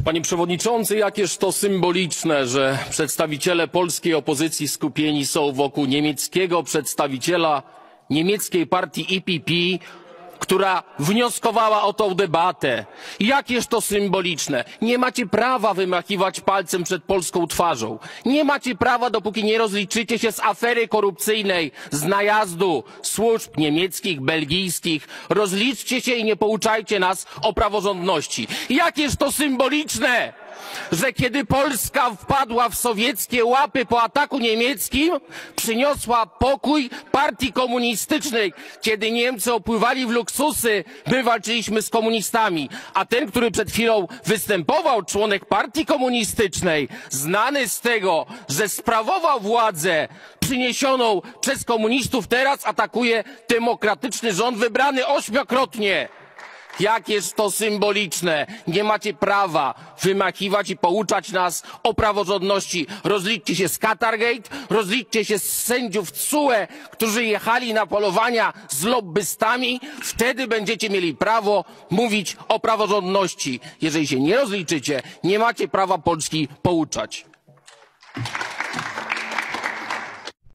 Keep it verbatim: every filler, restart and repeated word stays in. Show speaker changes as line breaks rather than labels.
Panie Przewodniczący, jakież to symboliczne, że przedstawiciele polskiej opozycji skupieni są wokół niemieckiego przedstawiciela niemieckiej partii E P P, która wnioskowała o tą debatę. Jakież to symboliczne. Nie macie prawa wymachiwać palcem przed polską twarzą. Nie macie prawa, dopóki nie rozliczycie się z afery korupcyjnej, z najazdu służb niemieckich, belgijskich. Rozliczcie się i nie pouczajcie nas o praworządności. Jakież to symboliczne, że kiedy Polska wpadła w sowieckie łapy po ataku niemieckim, przyniosła pokój partii komunistycznej. Kiedy Niemcy opływali w luksusy, my walczyliśmy z komunistami. A ten, który przed chwilą występował, członek partii komunistycznej, znany z tego, że sprawował władzę przyniesioną przez komunistów, teraz atakuje demokratyczny rząd wybrany ośmiokrotnie. Jakież to symboliczne. Nie macie prawa wymachiwać i pouczać nas o praworządności. Rozliczcie się z Qatargate, rozliczcie się z sędziów T S U E, którzy jechali na polowania z lobbystami. Wtedy będziecie mieli prawo mówić o praworządności. Jeżeli się nie rozliczycie, nie macie prawa Polski pouczać.